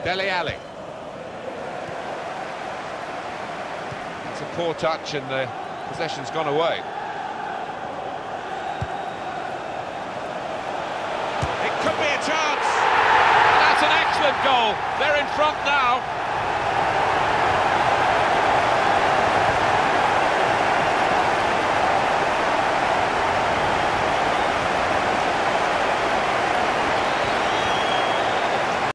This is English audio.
Dele Alli. It's a poor touch and the possession's gone away. It could be a chance. That's an excellent goal. They're in front now.